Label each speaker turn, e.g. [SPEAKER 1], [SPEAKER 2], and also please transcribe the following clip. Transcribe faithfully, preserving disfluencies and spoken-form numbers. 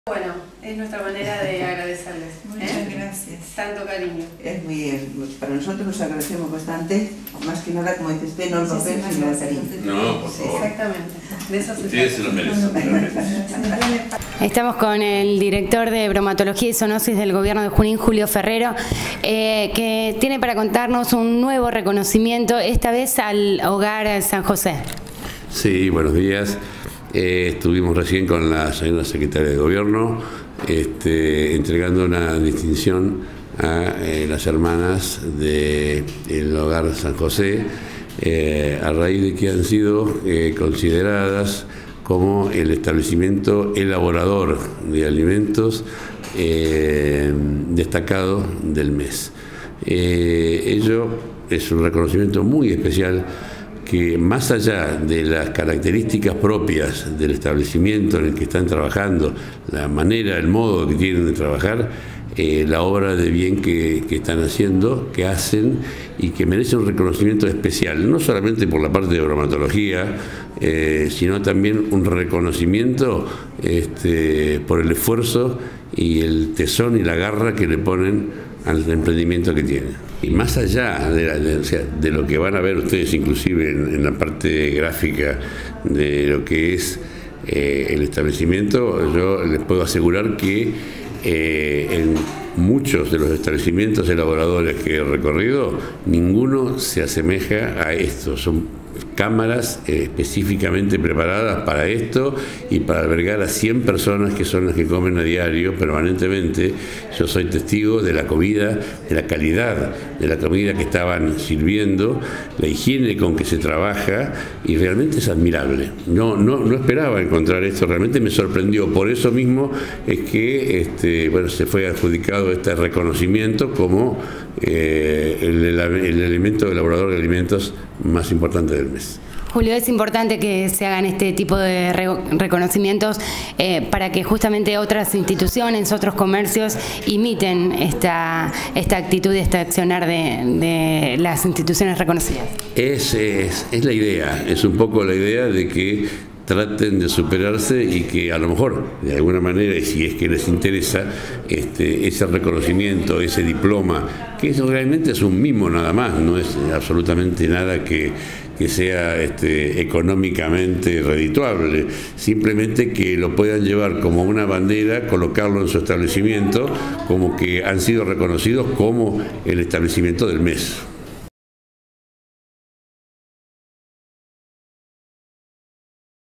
[SPEAKER 1] Bueno, es nuestra manera de agradecerles.
[SPEAKER 2] Muchas
[SPEAKER 1] ¿eh?
[SPEAKER 2] gracias.
[SPEAKER 1] Tanto cariño.
[SPEAKER 2] Es muy, para nosotros nos agradecemos bastante, más que nada, como dice usted, no el papel, sino el cariño.
[SPEAKER 3] No, por favor.
[SPEAKER 1] Exactamente. De eso se
[SPEAKER 3] Ustedes se lo merecen. Se lo merecen.
[SPEAKER 4] Estamos con el director de bromatología y zoonosis del gobierno de Junín, Julio Ferrero, eh, que tiene para contarnos un nuevo reconocimiento, esta vez al Hogar San José.
[SPEAKER 5] Sí, buenos días. Eh, estuvimos recién con la señora secretaria de Gobierno este, entregando una distinción a eh, las hermanas del Hogar San José eh, a raíz de que han sido eh, consideradas como el establecimiento elaborador de alimentos eh, destacado del mes. Eh, ello es un reconocimiento muy especial que, más allá de las características propias del establecimiento en el que están trabajando, la manera, el modo que tienen de trabajar, eh, la obra de bien que, que están haciendo, que hacen y que merece un reconocimiento especial, no solamente por la parte de bromatología, eh, sino también un reconocimiento este, por el esfuerzo y el tesón y la garra que le ponen al emprendimiento que tienen. Y más allá de, la, de, o sea, de lo que van a ver ustedes inclusive en, en la parte gráfica de lo que es eh, el establecimiento, yo les puedo asegurar que eh, en muchos de los establecimientos elaboradores que he recorrido, ninguno se asemeja a esto. Son cámaras eh, específicamente preparadas para esto y para albergar a cien personas que son las que comen a diario, permanentemente. Yo soy testigo de la comida, de la calidad de la comida que estaban sirviendo, la higiene con que se trabaja, y realmente es admirable. No, no, no esperaba encontrar esto, realmente me sorprendió. Por eso mismo es que este, bueno, se fue adjudicado este reconocimiento como eh, el, el, el elemento elaborador de alimentos más importante del mes.
[SPEAKER 4] Julio, es importante que se hagan este tipo de re reconocimientos eh, para que justamente otras instituciones, otros comercios imiten esta, esta actitud y este accionar de, de las instituciones reconocidas.
[SPEAKER 5] Es, es, es la idea, es un poco la idea de que traten de superarse y que a lo mejor, de alguna manera, y si es que les interesa, este, ese reconocimiento, ese diploma, que eso realmente es un mimo nada más, no es absolutamente nada que, que sea este, económicamente redituable, simplemente que lo puedan llevar como una bandera, colocarlo en su establecimiento, como que han sido reconocidos como el establecimiento del mes.